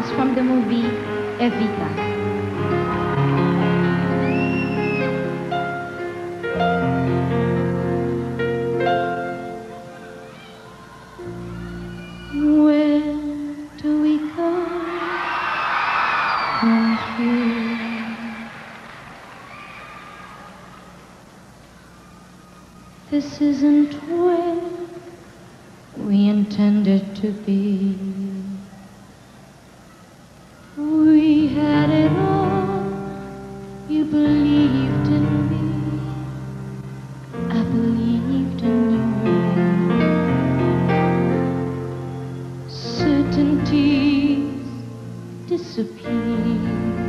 songs from the movie Evita. This isn't where we intended to be. We had it all. You believed in me. I believed in you. Certainties disappear.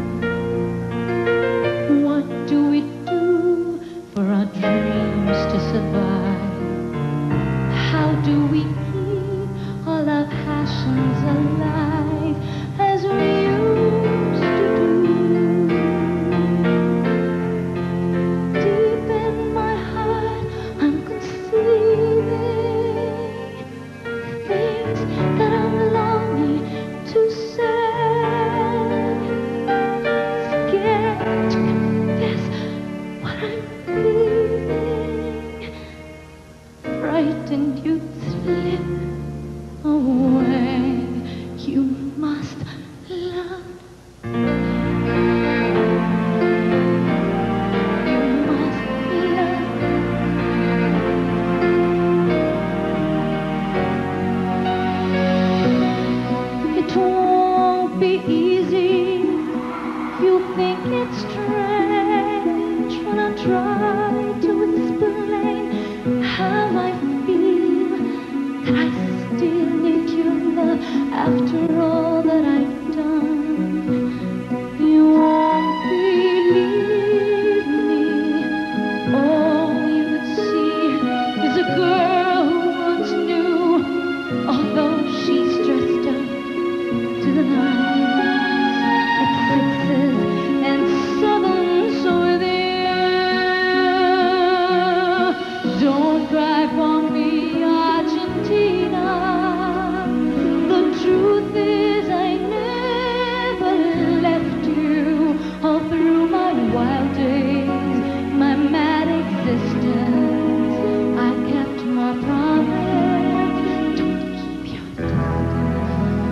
What do we do for our dreams to survive? How do we keep all our passions alive as we used to do? Deep in my heart, I'm conceiving things that I'm longing to say. Scared to confess what I'm feeling. Frightened you'd slip away. You must love. You must love. It won't be easy. You think it's strange when I try to explain how I feel, that I still need your love after all that I've done. You won't believe me. All you would see is a girl who once knew, although she's dressed up to the nines at sixes and sevens over there. Don't cry for me, Argentina. The truth is I never left you. All through my wild days, my mad existence, I kept my promise. Don't keep your distance.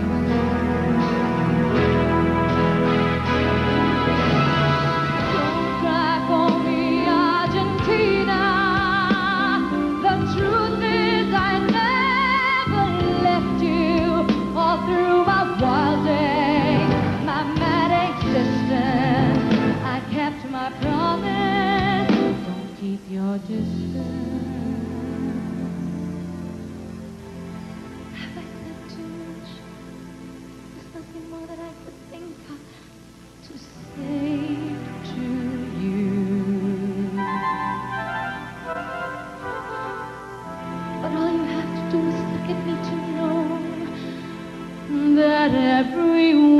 Don't cry for me, Argentina. The truth is I never left you. All through my wild days, my mad existence, I kept my promise. Don't keep your distance. Have I said too much? There's nothing more that I could think of to say to you. But all you have to do is look at me to know that everyone